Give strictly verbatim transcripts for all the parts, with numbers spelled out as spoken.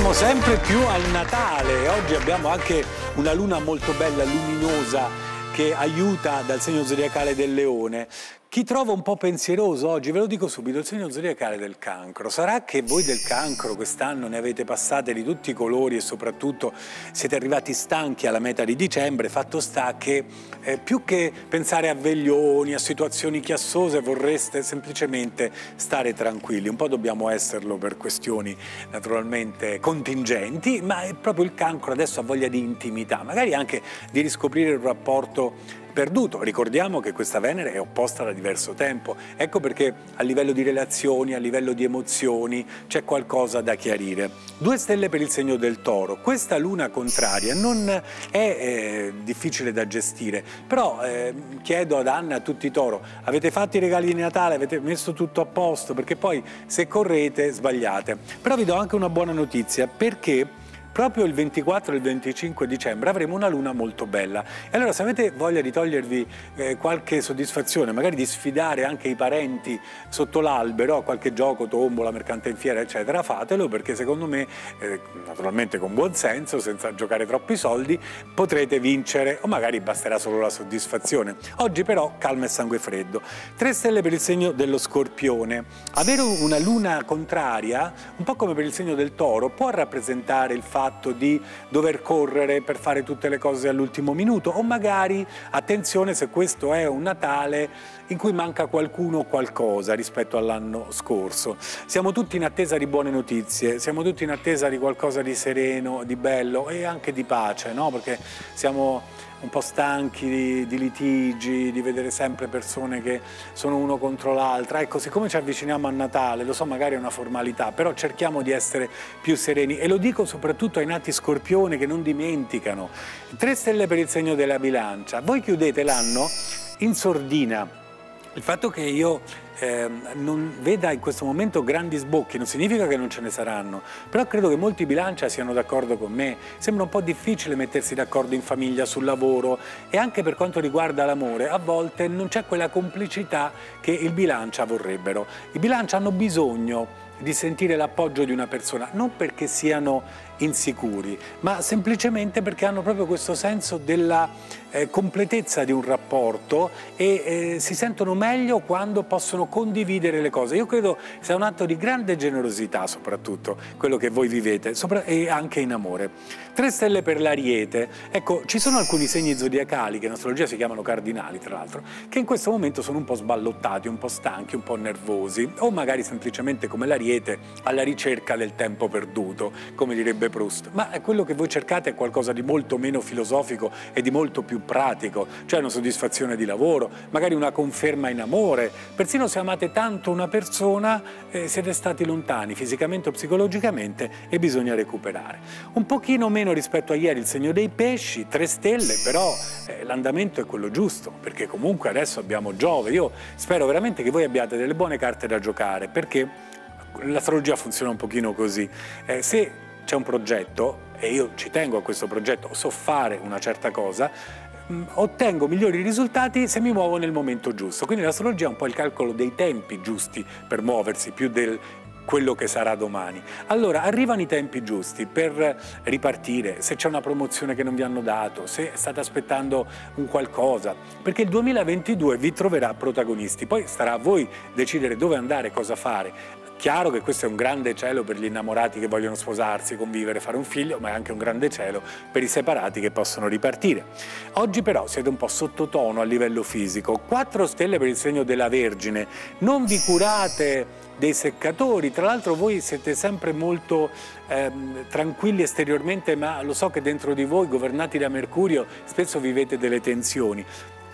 avviciniamo sempre più al Natale. Oggi abbiamo anche una luna molto bella, luminosa, che aiuta dal segno zodiacale del Leone. Chi trova un po' pensieroso oggi, ve lo dico subito, il segno zodiacale del Cancro. Sarà che voi del Cancro quest'anno ne avete passate di tutti i colori e soprattutto siete arrivati stanchi alla meta di dicembre. Fatto sta che eh, più che pensare a veglioni, a situazioni chiassose, vorreste semplicemente stare tranquilli. Un po' dobbiamo esserlo per questioni naturalmente contingenti, ma è proprio il Cancro adesso ha voglia di intimità, magari anche di riscoprire un rapporto perduto. Ricordiamo che questa Venere è opposta da diverso tempo, ecco perché a livello di relazioni, a livello di emozioni c'è qualcosa da chiarire. Due stelle per il segno del Toro. Questa luna contraria non è eh, difficile da gestire, però eh, chiedo ad Anna e a tutti i Toro, avete fatto i regali di Natale, avete messo tutto a posto, perché poi se correte sbagliate. Però vi do anche una buona notizia, perché proprio il ventiquattro e il venticinque dicembre avremo una luna molto bella. E allora se avete voglia di togliervi eh, qualche soddisfazione, magari di sfidare anche i parenti sotto l'albero, a qualche gioco, tombola, mercante in fiera, eccetera, fatelo, perché secondo me, eh, naturalmente con buon senso, senza giocare troppi soldi, potrete vincere o magari basterà solo la soddisfazione. Oggi però calma e sangue freddo. Tre stelle per il segno dello Scorpione. Avere una luna contraria, un po' come per il segno del Toro, può rappresentare il fatto di dover correre per fare tutte le cose all'ultimo minuto, o magari, attenzione, se questo è un Natale in cui manca qualcuno o qualcosa rispetto all'anno scorso. Siamo tutti in attesa di buone notizie, siamo tutti in attesa di qualcosa di sereno, di bello e anche di pace, no? Perché siamo un po' stanchi di, di litigi, di vedere sempre persone che sono uno contro l'altra. Ecco, siccome ci avviciniamo a Natale, lo so, magari è una formalità, però cerchiamo di essere più sereni, e lo dico soprattutto ai nati Scorpione, che non dimenticano. Tre stelle per il segno della Bilancia. Voi chiudete l'anno in sordina. Il fatto che io eh, non veda in questo momento grandi sbocchi non significa che non ce ne saranno, però credo che molti Bilancia siano d'accordo con me. Sembra un po' difficile mettersi d'accordo in famiglia, sul lavoro, e anche per quanto riguarda l'amore a volte non c'è quella complicità che il Bilancia vorrebbero. I Bilancia hanno bisogno di sentire l'appoggio di una persona, non perché siano insicuri, ma semplicemente perché hanno proprio questo senso della eh, completezza di un rapporto e eh, si sentono meglio quando possono condividere le cose. Io credo sia un atto di grande generosità, soprattutto quello che voi vivete, sopra e anche in amore. Tre stelle per l'Ariete. Ecco, ci sono alcuni segni zodiacali che in astrologia si chiamano cardinali, tra l'altro, che in questo momento sono un po' sballottati, un po' stanchi, un po' nervosi, o magari semplicemente come l'Ariete alla ricerca del tempo perduto, come direbbe Proust. Ma quello che voi cercate è qualcosa di molto meno filosofico e di molto più pratico, cioè una soddisfazione di lavoro, magari una conferma in amore. Persino se amate tanto una persona, eh, siete stati lontani fisicamente o psicologicamente e bisogna recuperare. Un pochino meno rispetto a ieri il segno dei Pesci, tre stelle, però eh, l'andamento è quello giusto, perché comunque adesso abbiamo Giove. Io spero veramente che voi abbiate delle buone carte da giocare, perché l'astrologia funziona un pochino così. Eh, se c'è un progetto e io ci tengo a questo progetto, so fare una certa cosa, mh, ottengo migliori risultati se mi muovo nel momento giusto. Quindi l'astrologia è un po' il calcolo dei tempi giusti per muoversi, più del quello che sarà domani. Allora arrivano i tempi giusti per ripartire, se c'è una promozione che non vi hanno dato, se state aspettando un qualcosa, perché il duemilaventidue vi troverà protagonisti. Poi starà a voi decidere dove andare, cosa fare. Chiaro che questo è un grande cielo per gli innamorati che vogliono sposarsi, convivere, fare un figlio, ma è anche un grande cielo per i separati che possono ripartire. Oggi però siete un po' sottotono a livello fisico. Quattro stelle per il segno della Vergine. Non vi curate dei seccatori, tra l'altro voi siete sempre molto ehm, tranquilli esteriormente, ma lo so che dentro di voi, governati da Mercurio, spesso vivete delle tensioni.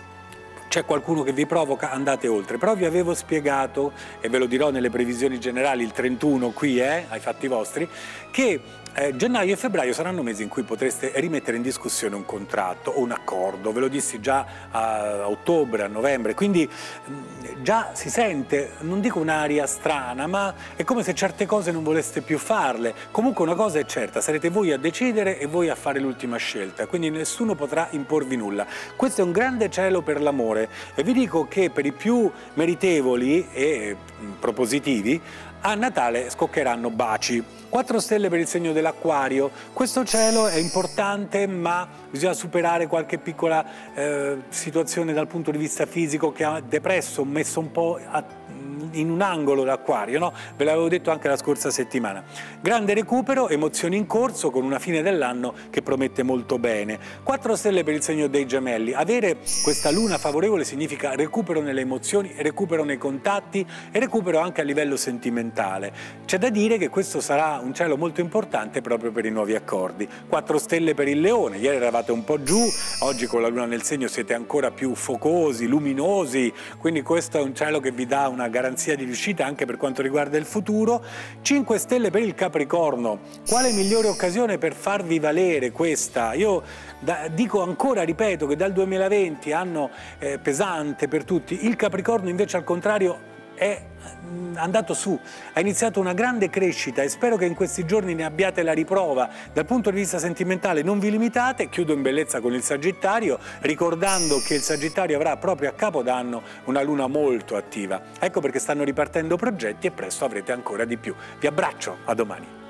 C'è qualcuno che vi provoca, andate oltre. Però vi avevo spiegato, e ve lo dirò nelle previsioni generali il trentuno qui, eh, ai fatti vostri, che eh, gennaio e febbraio saranno mesi in cui potreste rimettere in discussione un contratto o un accordo. Ve lo dissi già a ottobre, a novembre, quindi mh, già si sente, non dico un'aria strana, ma è come se certe cose non voleste più farle. Comunque una cosa è certa, sarete voi a decidere e voi a fare l'ultima scelta, quindi nessuno potrà imporvi nulla. Questo è un grande cielo per l'amore, e vi dico che per i più meritevoli e mh, propositivi a Natale scoccheranno baci. quattro stelle per il segno dell'Acquario. Questo cielo è importante, ma bisogna superare qualche piccola eh, situazione dal punto di vista fisico che ha depresso, messo un po' a in un angolo l'Acquario, no? Ve l'avevo detto anche la scorsa settimana. Grande recupero, emozioni in corso con una fine dell'anno che promette molto bene. quattro stelle per il segno dei Gemelli. Avere questa luna favorevole significa recupero nelle emozioni, recupero nei contatti e recupero anche a livello sentimentale. C'è da dire che questo sarà un cielo molto importante proprio per i nuovi accordi. quattro stelle per il Leone. Ieri eravate un po' giù, oggi con la luna nel segno siete ancora più focosi, luminosi, quindi questo è un cielo che vi dà una garanzia di riuscita anche per quanto riguarda il futuro. cinque stelle per il Capricorno. Quale migliore occasione per farvi valere questa? Io da, dico ancora, ripeto, che dal duemilaventi, anno eh, pesante per tutti, il Capricorno invece al contrario è andato su, ha iniziato una grande crescita e spero che in questi giorni ne abbiate la riprova. Dal punto di vista sentimentale non vi limitate. Chiudo in bellezza con il Sagittario, ricordando che il Sagittario avrà proprio a Capodanno una luna molto attiva. Ecco perché stanno ripartendo progetti e presto avrete ancora di più. Vi abbraccio, a domani.